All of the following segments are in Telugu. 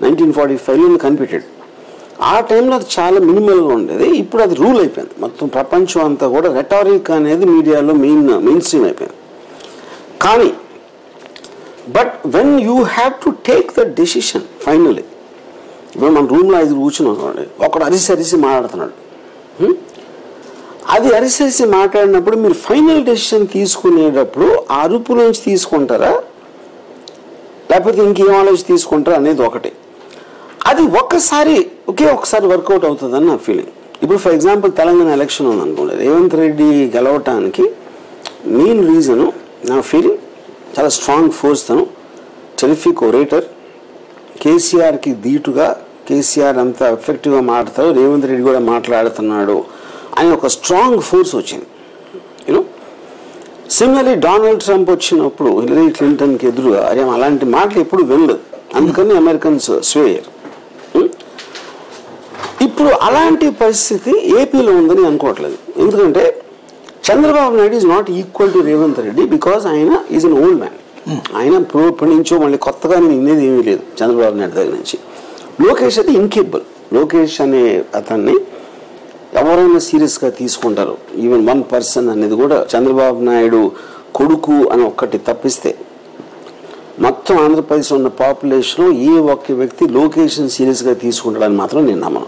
1945లో కనిపెట్టాడు. ఆ టైంలో అది చాలా మినిమల్గా ఉండేది. ఇప్పుడు అది రూల్ అయిపోయింది. మొత్తం ప్రపంచం అంతా కూడా రెటారిక్ అనేది మీడియాలో మెయిన్ స్ట్రీమ్ అయిపోయింది. కానీ but when you have to take the decision finally, ఇప్పుడు మన రూమ్లో 5 కూర్చున్నాం చూడండి, ఒకడు అరిసి మాట్లాడుతున్నాడు. అది అరిసి మాట్లాడినప్పుడు మీరు ఫైనల్ డెసిషన్ తీసుకునేటప్పుడు ఆ అరుపు నుంచి తీసుకుంటారా లేకపోతే ఇంకేం ఆలోచించి తీసుకుంటారా అనేది ఒకటి. అది ఒకే ఒకసారి వర్కౌట్ అవుతుందని నా ఫీలింగ్. ఇప్పుడు ఫర్ ఎగ్జాంపుల్ తెలంగాణ ఎలక్షన్ ఉందనుకోండి, రేవంత్ రెడ్డి గెలవటానికి మెయిన్ రీజను నా ఫీలింగ్ చాలా స్ట్రాంగ్ ఫోర్స్. తను టెలిఫిక్ ఒరేటర్, కేసీఆర్కి ధీటుగా, కేసీఆర్ అంత ఎఫెక్టివ్గా మాట్లాడతారు, రేవంత్ రెడ్డి కూడా మాట్లాడుతున్నాడు అని ఒక స్ట్రాంగ్ ఫోర్స్ వచ్చింది. యూనో సిమిలర్లీ డొనాల్డ్ ట్రంప్ వచ్చినప్పుడు హిల్లరీ క్లింటన్కి ఎదురుగా అలాంటి మాటలు ఎప్పుడు వెళ్ళదు, అందుకని అమెరికన్స్ స్వేయర్. ఇప్పుడు అలాంటి పరిస్థితి ఏపీలో ఉందని అనుకోవట్లేదు. ఎందుకంటే Chandrababu Naidu is not equal to Revanth Reddy because ఆయన ఈజ్ అన్ ఓల్డ్ మ్యాన్. ఆయన ఇప్పటి నుంచో మళ్ళీ కొత్తగా నేను ఇన్నేది ఏమీ లేదు చంద్రబాబు నాయుడు దగ్గర నుంచి. లోకేష్ అయితే ఇన్కేబుల్. లోకేష్ అనే అతన్ని ఎవరైనా సీరియస్గా తీసుకుంటారు, ఈవెన్ 1 పర్సన్ అనేది కూడా. చంద్రబాబు నాయుడు కొడుకు అని ఒక్కటి తప్పిస్తే మొత్తం ఆంధ్రప్రదేశ్ ఉన్న పాపులేషన్లో ఏ ఒక్క వ్యక్తి లోకేషన్ సీరియస్గా తీసుకుంటాడని మాత్రం నేను నమ్మను.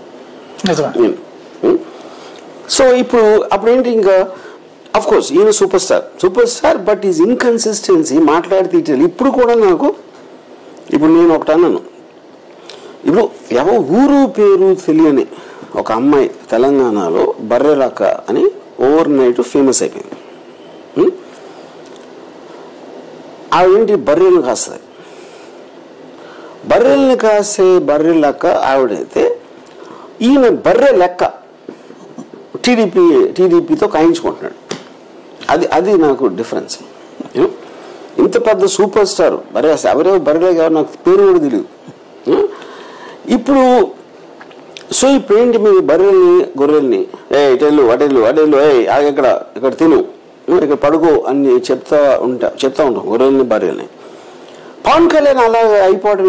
సో అప్పుడేంటి, ఇంకా అఫ్ కోర్స్ ఈయన super star but is inconsistency మాట్లాడితే ఇప్పుడు కూడా నాకు, ఇప్పుడు నేను ఒకటి అన్నాను, ఇప్పుడు ఊరు పేరు తెలియని ఒక అమ్మాయి తెలంగాణలో బర్రెలక్క అని ఓవర్ నైట్ ఫేమస్ అయిపోయింది. ఆవిడేంటి బర్రెలను కాస్తుంది. బర్రెల్ని కాసే బర్రెలక్క ఆవిడైతే ఈయన బర్రె లెక్క టీడీపీతో కాయించుకుంటున్నాడు. అది నాకు డిఫరెన్స్. ఇంత పెద్ద సూపర్ స్టార్ బర్రె, అసలు ఎవరెవరు బర్రెలే కాదు, నాకు పేరు కూడా తెలియదు. ఇప్పుడు ఏంటి మీ బర్రెల్ని గొర్రెల్ని ఇటెళ్ళు అటెళ్ళు ఇక్కడ తిను, ఇక్కడ పడుకో అని చెప్తా ఉంటాం గొర్రెల్ని బర్రెల్ని. పవన్ కళ్యాణ్ అలా అయిపోవడం